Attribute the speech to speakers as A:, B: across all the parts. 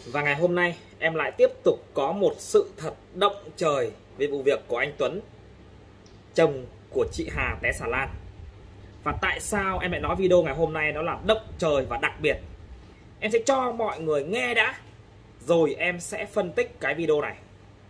A: Và ngày hôm nay em lại tiếp tục có một sự thật động trời về vụ việc của anh Tuấn, chồng của chị Hà té xà lan. Và tại sao em lại nói video ngày hôm nay nó là động trời và đặc biệt? Em sẽ cho mọi người nghe đã, rồi em sẽ phân tích cái video này.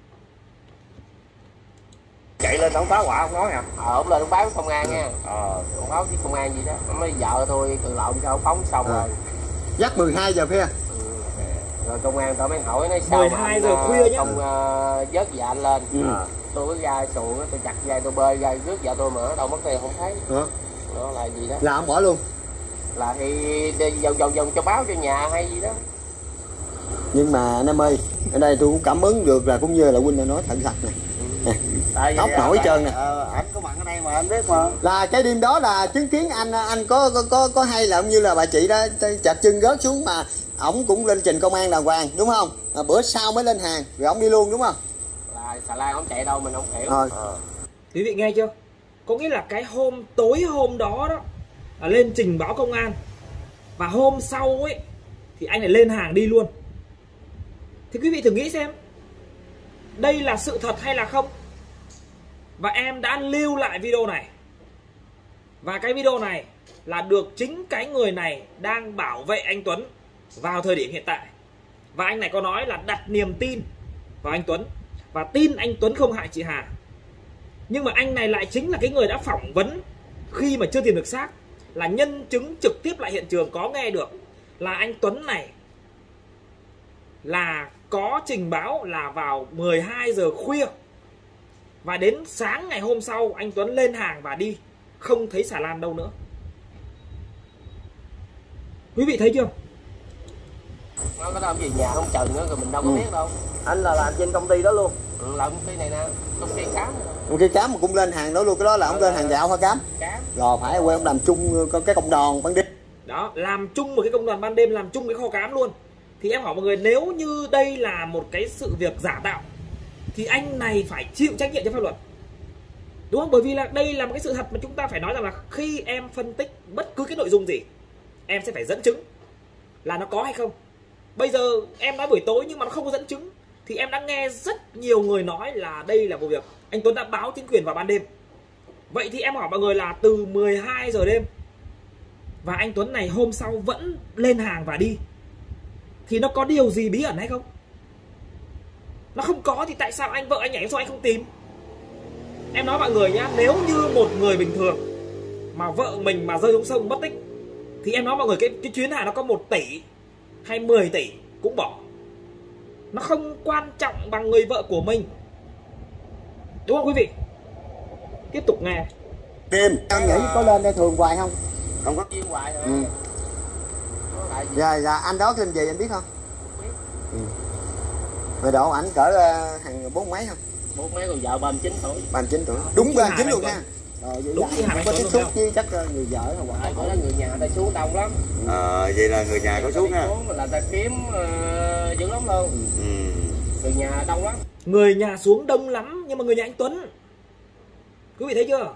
B: Chạy lên đóng phá quả ông nói hả? Ông lên ông báo với công an nha. Ông báo với công an gì đó. Ông nói vợ tôi tự lộn sao phóng xong rồi.
C: Dắt 12 giờ khuya.
B: Rồi công an tao mới hỏi nói sao
A: 12 giờ khuya nhá.
B: Không vớt vợ anh lên. Tôi mới ra xuồng tôi chặt dây tôi bơi ra rước vợ tôi mà ở đâu mất tiền không thấy. Đó là gì đó?
C: Là ông bỏ luôn.
B: Là thì đi vòng cho báo cho nhà hay gì đó.
C: Nhưng mà anh em ơi, ở đây tôi cũng cảm ứng được là cũng như là huynh đã nói thật nè. Tóc nổi trơn nè.
B: Anh có mặt ở đây mà anh biết mà.
C: Là cái đêm đó là chứng kiến anh có hay là cũng như là bà chị đó chặt chân rớt xuống mà ổng cũng lên trình công an đàng hoàng đúng không? Bữa sau mới lên hàng rồi ổng đi luôn đúng không?
B: Là xà lan ổng chạy đâu mình không hiểu.
A: Quý vị nghe chưa? Có nghĩa là cái tối hôm đó đó là lên trình báo công an, và hôm sau ấy thì anh lại lên hàng đi luôn. Thì quý vị thử nghĩ xem, đây là sự thật hay là không? Và em đã lưu lại video này. Và cái video này là được chính cái người này đang bảo vệ anh Tuấn vào thời điểm hiện tại. Và anh này có nói là đặt niềm tin vào anh Tuấn và tin anh Tuấn không hại chị Hà. Nhưng mà anh này lại chính là cái người đã phỏng vấn khi mà chưa tìm được xác, là nhân chứng trực tiếp lại hiện trường, có nghe được là anh Tuấn này là có trình báo là vào 12 giờ khuya. Và đến sáng ngày hôm sau anh Tuấn lên hàng và đi, không thấy xà lan đâu nữa. Quý vị thấy chưa?
B: Nó có làm gì nhà không chừng nữa rồi mình đâu có biết đâu. Anh là làm trên công ty đó luôn. Làm công ty này nè, công ty cám.
C: Công ty cám mà cũng lên hàng đó luôn, cái đó là ông lên hàng gạo hả cám?
B: Cám.
C: Rồi phải quay ông làm chung cái công đoàn ban đêm.
A: Đó, làm chung một cái công đoàn ban đêm, làm chung cái kho cám luôn. Thì em hỏi mọi người, nếu như đây là một cái sự việc giả tạo thì anh này phải chịu trách nhiệm cho pháp luật, đúng không? Bởi vì là đây là một cái sự thật mà chúng ta phải nói rằng là khi em phân tích bất cứ cái nội dung gì, em sẽ phải dẫn chứng là nó có hay không. Bây giờ em nói buổi tối nhưng mà nó không có dẫn chứng, thì em đã nghe rất nhiều người nói là đây là vụ việc anh Tuấn đã báo chính quyền vào ban đêm. Vậy thì em hỏi mọi người là từ 12 giờ đêm và anh Tuấn này hôm sau vẫn lên hàng và đi, thì nó có điều gì bí ẩn hay không? Nó không có thì tại sao anh vợ anh nhảy, sao anh không tìm? Em nói mọi người nhá, nếu như một người bình thường mà vợ mình mà rơi xuống sông mất tích, thì em nói mọi người cái chuyến hàng nó có 1 tỷ hay 10 tỷ cũng bỏ. Nó không quan trọng bằng người vợ của mình, đúng không quý vị? Tiếp tục nghe.
C: Đêm em nghĩ có lên đây thường hoài không?
B: Không có chuyên hoài rồi.
C: Dạ anh đó tên gì anh biết không? Rồi độ ảnh cỡ hàng 4 mấy không?
B: 4 mấy, còn vợ 39 tuổi.
C: 39 tuổi. Đúng 39 luôn nha.
A: Đúng cái hàng
C: có tiếp xúc với chắc người vợ hoặc
B: là người nhà ta xuống đông lắm.
C: Vậy là người nhà có xuống ha.
B: Là ta kiếm dữ lắm luôn. Người nhà đông lắm.
A: Người nhà xuống đông lắm, nhưng mà người nhà anh Tuấn, quý vị thấy chưa?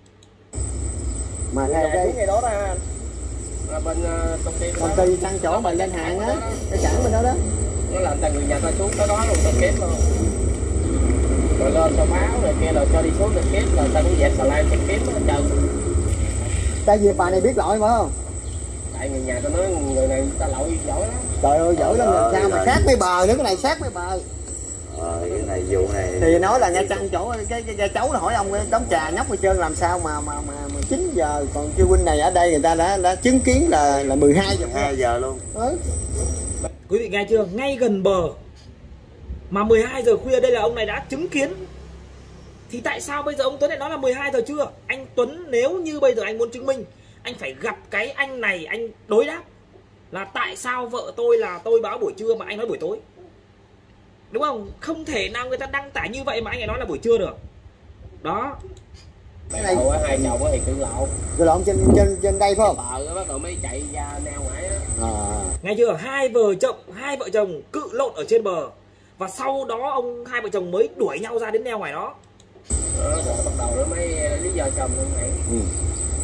C: Mà
B: ngày đó ra là bên
C: công ty sang chỗ mà lên hàng á, cái cảng bên đó đó.
B: Nó làm người nhà ta xuống tới đó luôn, ta kiếm luôn. Rồi lên cho báo rồi kia, rồi cho đi xuống được kiếm, rồi ta cũng dẹp xà lan cho kiếm hết trơn.
C: Tại vì bà này biết lỗi phải không?
B: Tại người nhà ta nói người này ta lỗi giỏi lắm.
C: Trời ơi giỏi lắm, làm sao mà sát mấy bờ nữa, cái này sát mấy bờ.
D: Cái này vụ này
C: thì nói là nghe trong chỗ cái cháu nó hỏi ông đóng trà nhóc hết trơn, làm sao mà 9 giờ, còn chưa huynh này ở đây người ta đã chứng kiến là 12 giờ
D: 2 giờ luôn.
A: Quý vị nghe chưa? Ngay gần bờ mà 12 giờ khuya, đây là ông này đã chứng kiến. Thì tại sao bây giờ ông Tuấn lại nói là 12 giờ trưa? Anh Tuấn nếu như bây giờ anh muốn chứng minh, anh phải gặp cái anh này, anh đối đáp là tại sao vợ tôi là tôi báo buổi trưa mà anh nói buổi tối, đúng không? Không thể nào người ta đăng tải như vậy mà anh lại nói là buổi trưa được. Đó.
B: Cái này hai chồng thì cự lộn.
C: Cự lộn trên đây phải không?
B: Bờ bắt đầu mới chạy ra neo ngoài á.
A: Nghe chưa? Hai vợ chồng cự lộn ở trên bờ, và sau đó hai vợ chồng mới đuổi nhau ra đến neo ngoài đó.
B: Rồi bắt đầu nó mới lý do chồng luôn này.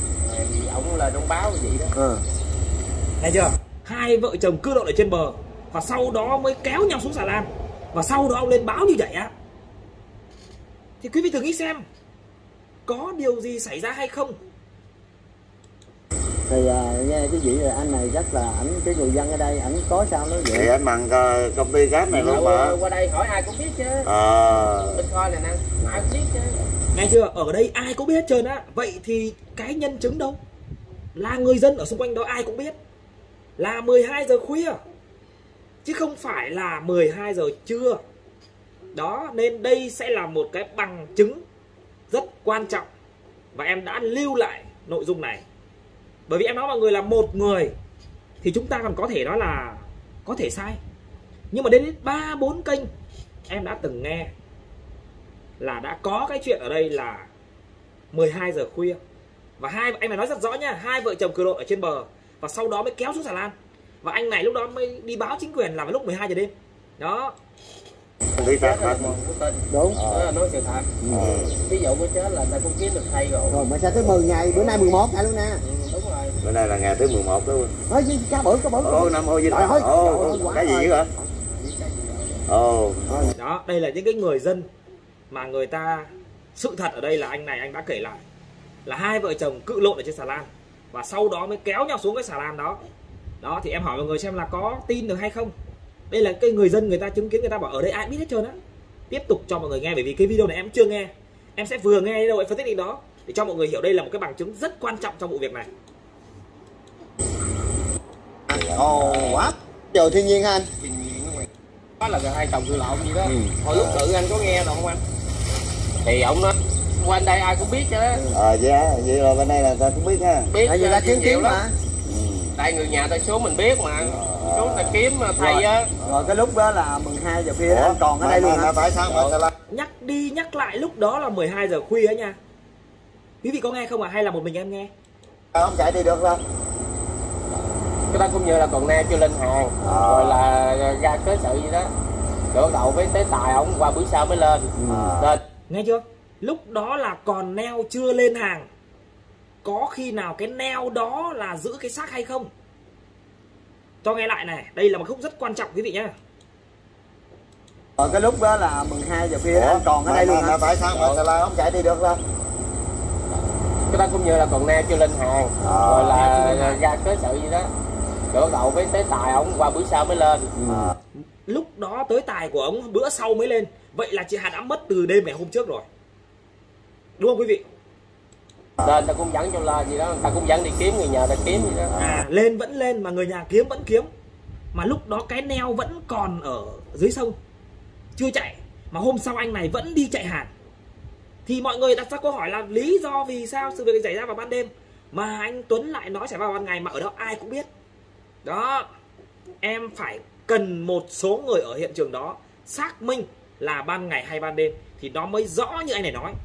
B: Vì ông là đông báo gì đó.
A: Nghe chưa? Hai vợ chồng cự lộn ở trên bờ, và sau đó mới kéo nhau xuống xà lan, và sau đó ông lên báo như vậy á, thì quý vị thử nghĩ xem có điều gì xảy ra hay không.
C: Thì nghe cái vị anh này rất là ảnh, cái người dân ở đây ảnh có sao nói vậy.
D: Thì anh bằng công ty cát này luôn mà.
B: Qua đây hỏi ai cũng biết chứ. Bên coi này nè, ai cũng biết chứ.
A: Nghe chưa, ở đây ai cũng biết hết trơn á. Vậy thì cái nhân chứng đâu? Là người dân ở xung quanh đó ai cũng biết là 12 giờ khuya, chứ không phải là 12 giờ trưa. Đó, nên đây sẽ là một cái bằng chứng rất quan trọng, và em đã lưu lại nội dung này. Bởi vì em nói mọi người là một người thì chúng ta còn có thể nói là có thể sai, nhưng mà đến 3-4 kênh em đã từng nghe là đã có cái chuyện ở đây là 12 giờ khuya. Và anh này nói rất rõ nha, 2 vợ chồng cừ lộn ở trên bờ và sau đó mới kéo xuống xà lan, và anh này lúc đó mới đi báo chính quyền là vào lúc 12 giờ đêm. Đó.
D: Đi thật thật.
C: Đúng.
B: Đó là nói sự thật. Ví dụ của chết là ta cũng kiếm được thay rồi.
C: Rồi mà sao tới 10 ngày, bữa nay 11 ngày luôn nè.
B: Đúng rồi.
D: Bữa nay là ngày thứ 11 đó.
C: Nói chứ cá bự.
D: Năm hôi gì đó. Cái gì hả?
A: Đó, đây là những cái người dân mà người ta, sự thật ở đây là anh này anh đã kể lại là 2 vợ chồng cự lộn ở trên xà lan và sau đó mới kéo nhau xuống cái xà lan đó. Đó thì em hỏi mọi người xem là có tin được hay không. Đây là cái người dân người ta chứng kiến, người ta bảo ở đây ai biết hết trơn á. Tiếp tục cho mọi người nghe, bởi vì cái video này em chưa nghe, em sẽ vừa nghe đâu em phân tích đến đó để cho mọi người hiểu đây là một cái bằng chứng rất quan trọng trong vụ việc này.
C: Quá trời thiên nhiên anh.
B: Đó là hai chồng cự lộn gì đó. Hồi lúc tự anh có nghe rồi không anh? Thì ông nói quanh đây ai cũng biết chứ.
D: Vậy rồi bên đây là ta cũng biết ha.
B: Biết.
C: Tại vì ta chứng kiến mà.
B: Tại người nhà ta xuống mình biết mà. Xuống ta kiếm thầy á.
C: Rồi cái lúc đó là 12 giờ khuya anh còn ở đây luôn hả?
D: Tại sao mà xà lan?
A: Nhắc đi nhắc lại lúc đó là 12 giờ khuya ấy nha. Quý vị có nghe không ạ? Hay là một mình em nghe?
C: Không chạy đi được đâu.
B: Cái đó cũng như là còn neo chưa lên hàng. Rồi là ra cớ sự gì đó. Đổ đầu với tế tài ổng qua bữa sau mới lên. Lên.
A: Nghe chưa? Lúc đó là còn neo chưa lên hàng. Có khi nào cái neo đó là giữ cái xác hay không? Cho nghe lại này, đây là một khúc rất quan trọng quý vị nhé.
C: Rồi cái lúc đó là 12 giờ khuya anh còn ở đây luôn hả?
D: Tại sao mà xà lan không chạy đi được đâu?
B: Cái đó cũng như là còn neo chưa lên hàng. Rồi là ra cớ sự gì đó. Đổ đầu với tế tài ổng qua bữa sau mới lên.
A: Lúc đó tới tài của ông bữa sau mới lên. Vậy là chị Hà đã mất từ đêm ngày hôm trước rồi, đúng không quý vị?
B: Lên ta cũng dẫn cho lên gì đó, ta cũng dẫn đi kiếm, người nhà ta kiếm gì đó.
A: Lên vẫn lên mà người nhà kiếm vẫn kiếm. Mà lúc đó cái neo vẫn còn ở dưới sông, chưa chạy. Mà hôm sau anh này vẫn đi chạy hàng. Thì mọi người đặt ra câu hỏi là lý do vì sao sự việc xảy ra vào ban đêm mà anh Tuấn lại nói xảy ra vào ban ngày, mà ở đó ai cũng biết. Đó, em phải cần một số người ở hiện trường đó xác minh là ban ngày hay ban đêm thì nó mới rõ như anh này nói.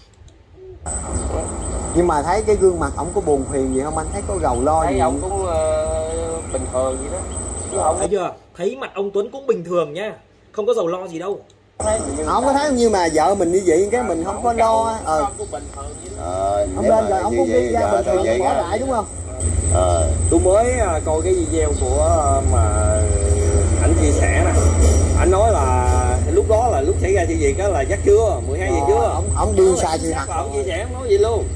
C: Nhưng mà thấy cái gương mặt ổng có buồn phiền gì không anh? Thấy có gầu lo
B: thấy
C: gì?
B: Thấy ông cũng bình thường vậy đó. Chứ không
A: thấy chưa? Thấy mặt ông Tuấn cũng bình thường nha, không có dầu lo gì đâu.
C: Không có thấy như mà vợ mình như vậy cái mình không có lo.
B: Ông cũng bình thường vậy đó.
C: Ông lên rồi ông cũng đi ra bình thường bỏ lại đúng không?
E: Tôi mới coi cái video của mà ảnh chia sẻ nè. Anh nói là lúc đó là lúc xảy ra chuyện gì cái là chắc chưa 12 giờ chưa.
C: Ông đưa sai sự thật.
E: Ông chia sẻ không nói gì luôn.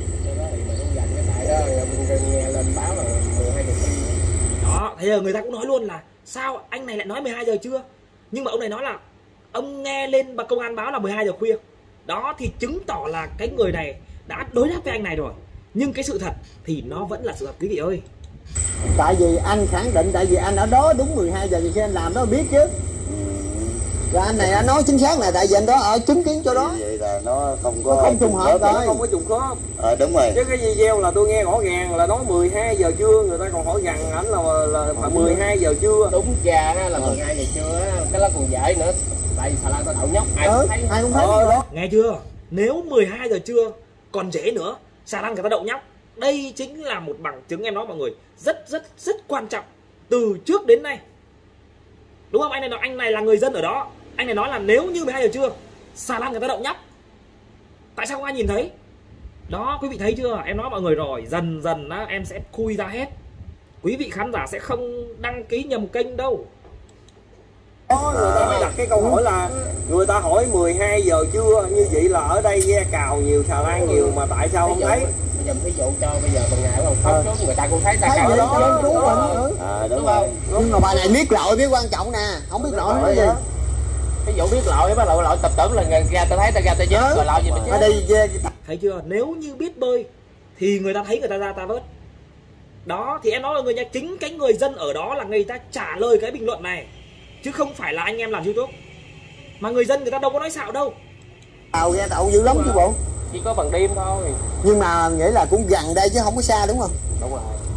A: Đó, thế giờ người ta cũng nói luôn là sao anh này lại nói 12 giờ trưa. Nhưng mà ông này nói là ông nghe lên công an báo là 12 giờ khuya. Đó thì chứng tỏ là cái người này đã đối đáp với anh này rồi. Nhưng cái sự thật thì nó vẫn là sự thật quý vị ơi.
C: Tại vì anh khẳng định, tại vì anh ở đó đúng 12 giờ thì khi anh làm đó biết chứ. Rồi anh này anh nói chính xác là tại vì anh đó ở chứng kiến chỗ đó.
D: Vậy là nó không có
C: không trùng hợp rồi.
E: Nó không có trùng khớp.
D: Đúng rồi.
E: Chứ cái video là tôi nghe rõ ràng là nói 12 giờ trưa, người ta còn hỏi rằng ảnh là phải 12 giờ trưa.
B: Đúng ra là 12 giờ trưa cái đó còn dễ nữa. Tại vì xà lan ta đậu nhóc ai cũng thấy.
C: Đó.
A: Nghe chưa? Nếu 12 giờ trưa còn dễ nữa, xà lan người ta đậu nhóc. Đây chính là một bằng chứng em nói mọi người rất quan trọng từ trước đến nay. Đúng không? Anh này là người dân ở đó. Anh này nói là nếu như 12 giờ trưa xà lan người ta đậu nhóc, tại sao không ai nhìn thấy? Đó, quý vị thấy chưa? Em nói mọi người rồi, dần dần á, em sẽ khui ra hết. Quý vị khán giả sẽ không đăng ký nhầm kênh đâu.
E: Người ta mới đặt cái câu hỏi là người ta hỏi 12 giờ trưa, như vậy là ở đây ghe cào nhiều, xà lan nhiều mà tại sao không thấy?
B: Bây giờ ví dụ cho bây giờ bằng ngày không khóc người ta cũng thấy ta cào
C: vậy
B: đó.
C: chú mình.
B: Đúng không?
C: Nhưng mà bà này biết lội biết quan trọng nè, không biết lội nói gì.
B: Ví dụ biết lội bắt lội tập tưởng là ra ta thấy ta ra ta chết rồi lội gì mà chết.
C: Ở đây ghe
A: Thấy chưa? Nếu như biết bơi thì người ta thấy người ta ra ta vớt. Đó thì em nói là người nhà, chính cái người dân ở đó là người ta trả lời cái bình luận này, chứ không phải là anh em làm YouTube. Mà người dân người ta đâu có nói xạo đâu.
C: tàu ghe tàu dữ lắm chứ bộ.
B: Chỉ có bằng đêm thôi.
C: Nhưng mà nghĩa là cũng gần đây chứ không có xa đúng không?
B: Đúng rồi.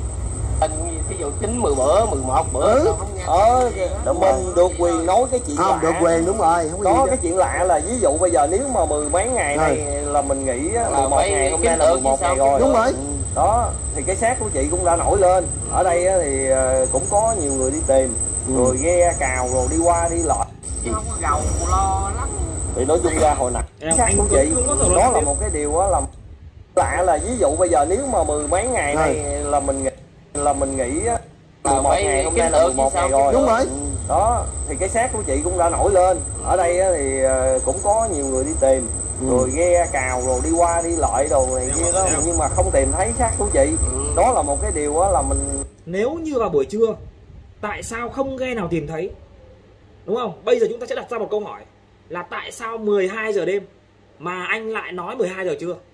B: Ví dụ 9, 10 bữa, 11 bữa không nghe.
E: Mình được quyền nói cái chuyện
C: Không
E: lạ.
C: được quyền, đúng rồi, không có
E: Có
C: gì
E: cái chuyện lạ là ví dụ bây giờ nếu mà 10 mấy ngày này là mình nghĩ 11 ngày, hôm nay là 11 ngày rồi.
C: Đúng rồi.
E: Đó thì cái xác của chị cũng đã nổi lên. Ở đây thì cũng có nhiều người đi tìm, rồi ghe cào rồi đi qua đi lại.
B: Không có gầu lo lắm.
E: Thì nói chung ra hồi nãy xác của chị đó là một cái điều đó là lạ, là ví dụ bây giờ nếu mà 10 mấy ngày này là mình nghĩ 11 ngày, hôm nay là 11 ngày rồi.
C: Đúng rồi.
E: Đó thì cái xác của chị cũng đã nổi lên. Ở đây thì cũng có nhiều người đi tìm, rồi ghe cào rồi đi qua đi lại đồ này kia đó, nhưng mà không tìm thấy xác của chị. Đó là một cái điều đó là mình,
A: Nếu như vào buổi trưa, tại sao không ghe nào tìm thấy? Đúng không? Bây giờ chúng ta sẽ đặt ra một câu hỏi là tại sao 12 giờ đêm mà anh lại nói 12 giờ trưa?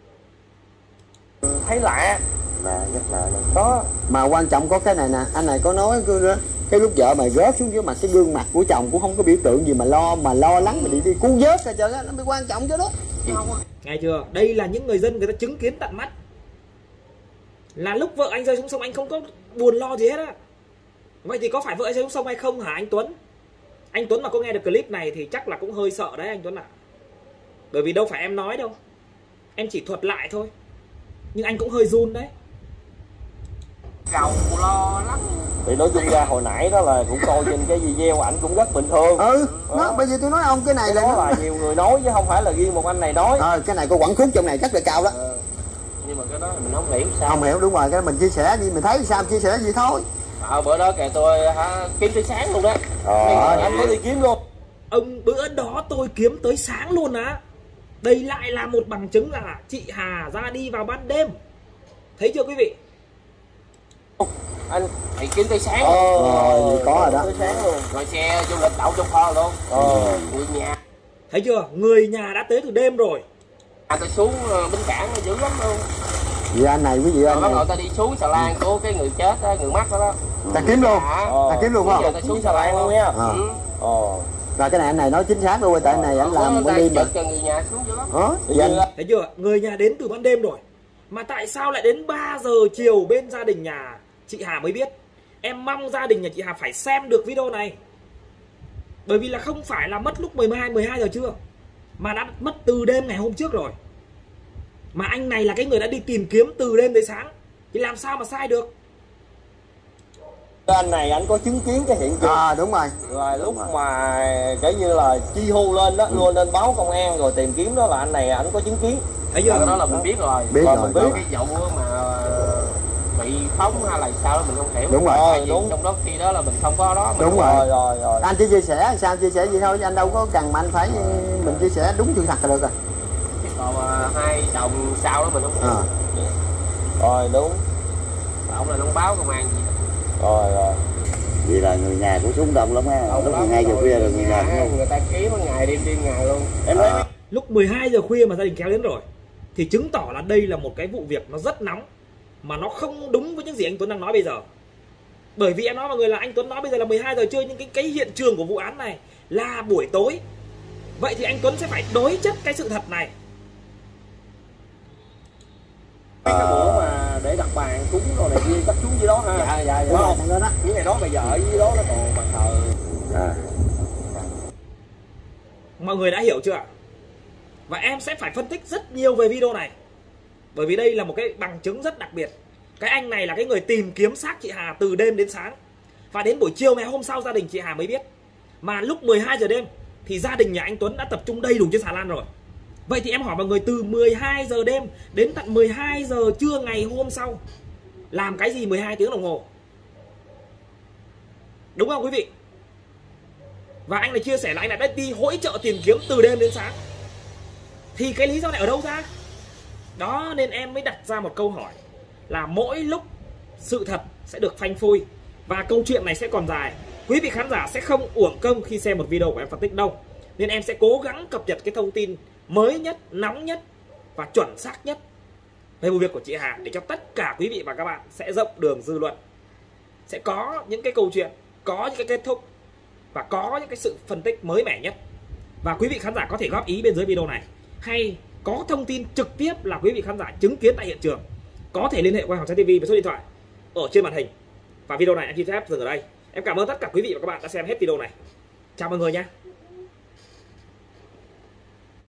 E: thấy lạ.
D: Là rất là
E: Đó
C: Mà quan trọng có cái này nè, anh này có nói cái lúc vợ mày rớt xuống dưới mặt, cái gương mặt của chồng cũng không có biểu tượng gì mà lo lắng mà đi cứu vớt hết trơn á, nó mới quan trọng chứ đó.
A: Nghe chưa? Đây là những người dân người ta chứng kiến tận mắt. Là lúc vợ anh rơi xuống sông anh không có buồn lo gì hết á. Vậy thì có phải vợ anh rơi xuống sông hay không hả anh Tuấn? Anh Tuấn mà có nghe được clip này thì chắc là cũng hơi sợ đấy anh Tuấn ạ. Bởi vì đâu phải em nói đâu, em chỉ thuật lại thôi. Nhưng anh cũng hơi run đấy.
B: Gầu lo lắm.
E: thì nói chung ra hồi nãy đó là cũng coi trên cái video ảnh cũng rất bình thường.
C: Nó bây giờ tôi nói ông cái này là
E: đó là nhiều người nói chứ không phải là riêng một anh này nói.
C: cái này có quẩn khúc trong này rất là cao đó.
B: Nhưng mà cái đó mình không hiểu sao.
C: Không hiểu, đúng rồi, cái mình chia sẻ đi, mình thấy sao chia sẻ gì thôi.
B: Bữa đó kìa tôi kiếm tới sáng luôn đó.
E: Anh có đi kiếm luôn.
A: Ông bữa đó tôi kiếm tới sáng luôn á. Đây lại là một bằng chứng là chị Hà ra đi vào ban đêm. Thấy chưa quý vị?
B: Anh thì kiếm tới sáng
C: Rồi có rồi đó.
E: Tới sáng luôn.
B: rồi xe du lịch đậu trong kho luôn. Người nhà
A: Thấy chưa? Người nhà đã tới từ đêm rồi.
B: tôi xuống bến cảng dữ lắm luôn.
C: Vì anh này, quý vị
B: Rồi
C: anh
B: bắt
C: này,
B: đầu ta đi xuống xà lan của cái người chết đó, người mắc đó đó.
C: ta kiếm luôn, ta kiếm luôn
B: Giờ
C: không?
B: ta xuống xà lan luôn nha.
C: Rồi cái này anh này nói chính xác luôn, tại anh này anh làm ban đêm mà.
B: cho người nhà xuống dữ lắm.
A: Thấy chưa? Người nhà đến từ ban đêm rồi. Mà tại sao lại đến 3 giờ chiều bên gia đình nhà chị Hà mới biết? Em mong gia đình nhà chị Hà phải xem được video này. Bởi vì là không phải là mất lúc 12 giờ trưa, mà đã mất từ đêm ngày hôm trước rồi. Mà anh này là cái người đã đi tìm kiếm từ đêm tới sáng, thì làm sao mà sai được?
E: Anh này anh có chứng kiến cái hiện trường.
C: Đúng rồi.
E: Rồi lúc mà kể như là chi hô lên đó, luôn lên báo công an rồi tìm kiếm đó là anh này anh có chứng kiến.
A: Thấy chưa?
B: Cái đó là mình biết rồi.
C: Biết rồi,
B: mình biết cái vụ mà bị phóng hay là sao đó mình không hiểu.
C: Đúng rồi.
B: Tại vì trong đó khi đó là mình không có đó.
C: Đúng rồi.
E: Rồi.
C: Anh chỉ chia sẻ sao chia sẻ gì thôi, anh đâu có cần mà anh phải mình chia sẻ đúng sự thật là được rồi.
B: Còn hai chồng sau đó mình không hiểu.
E: Rồi đúng.
B: Ông là không báo công an gì.
E: Rồi.
D: Vậy là người nhà cũng xuống đông lắm ha. Lúc 12 giờ khuya rồi người nhà cũng không.
B: Người ta kiếm ngày đêm ngày luôn.
E: Em thấy
A: Lúc 12 giờ khuya mà gia đình kéo đến rồi thì chứng tỏ là đây là một cái vụ việc nó rất nóng, mà nó không đúng với những gì anh Tuấn đang nói bây giờ. Bởi vì em nói mọi người là anh Tuấn nói bây giờ là 12 giờ trưa, nhưng cái hiện trường của vụ án này là buổi tối. Vậy thì anh Tuấn sẽ phải đối chất cái sự thật này.
E: cái bữa mà để đặt bàn cúng rồi này kia chắc xuống dưới đó ha. Dạ. Đúng không? Những ngày đó bây giờ ở dưới đó nó còn bàn thờ.
A: Mọi người đã hiểu chưa ạ? Và em sẽ phải phân tích rất nhiều về video này, bởi vì đây là một cái bằng chứng rất đặc biệt. Cái anh này là cái người tìm kiếm xác chị Hà từ đêm đến sáng, và đến buổi chiều ngày hôm sau gia đình chị Hà mới biết. Mà lúc 12 giờ đêm thì gia đình nhà anh Tuấn đã tập trung đầy đủ trên xà lan rồi. Vậy thì em hỏi mọi người, từ 12 giờ đêm đến tận 12 giờ trưa ngày hôm sau làm cái gì 12 tiếng đồng hồ? Đúng không quý vị? và anh này chia sẻ là anh này đã đi hỗ trợ tìm kiếm từ đêm đến sáng, thì cái lý do này ở đâu ra? Đó nên em mới đặt ra một câu hỏi là mỗi lúc sự thật sẽ được phanh phui và câu chuyện này sẽ còn dài. Quý vị khán giả sẽ không uổng công khi xem một video của em phân tích đâu. Nên em sẽ cố gắng cập nhật cái thông tin mới nhất, nóng nhất và chuẩn xác nhất về vụ việc của chị Hà, để cho tất cả quý vị và các bạn sẽ rộng đường dư luận, sẽ có những cái câu chuyện, có những cái kết thúc và có những cái sự phân tích mới mẻ nhất. Và quý vị khán giả có thể góp ý bên dưới video này, hay có thông tin trực tiếp là quý vị khán giả chứng kiến tại hiện trường, có thể liên hệ qua Hoàng Trái TV với số điện thoại ở trên màn hình. Và video này em xin phép dừng ở đây. Em cảm ơn tất cả quý vị và các bạn đã xem hết video này. Chào mọi người nhé.